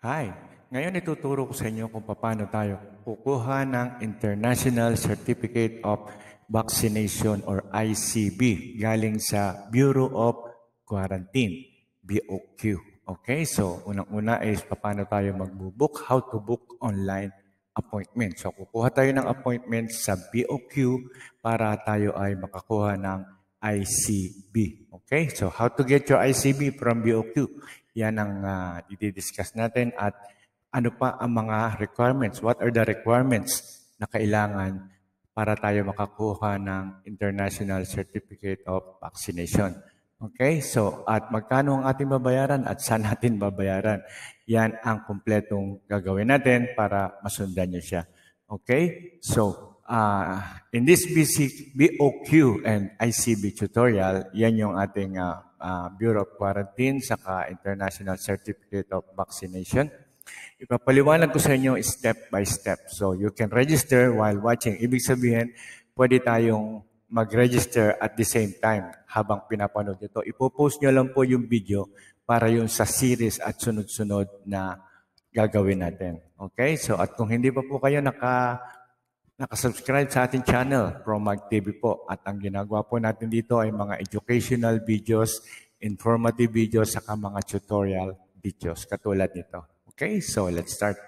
Hi! Ngayon ituturo ko sa inyo kung paano tayo kukuha ng International Certificate of Vaccination or ICV galing sa Bureau of Quarantine, BOQ. Okay, so unang-una is paano tayo mag-book, how to book online appointment. So kukuha tayo ng appointment sa BOQ para tayo ay makakuha ng ICV. Okay, so how to get your ICV from BOQ? Yan ang i-discuss natin at ano pa ang mga requirements? What are the requirements na kailangan para tayo makakuha ng International Certificate of Vaccination? Okay, so at magkano ang ating babayaran at saan natin babayaran? Yan ang kumpletong gagawin natin para masundan nyo siya. Okay, so in this BOQ and ICV tutorial, yan yung ating Bureau of Quarantine saka International Certificate of Vaccination. Ipapaliwanag ko sa inyo step by step. So you can register while watching. Ibig sabihin, pwede tayong mag-register at the same time habang pinapanood ito. Ipopost nyo lang po yung video para yung sa series at sunod-sunod na gagawin natin. Okay? So at kung hindi pa po kayo nakasubscribe sa ating channel, ProMagTv po. At ang ginagawa po natin dito ay mga educational videos, informative videos, saka mga tutorial videos katulad nito. Okay, so let's start.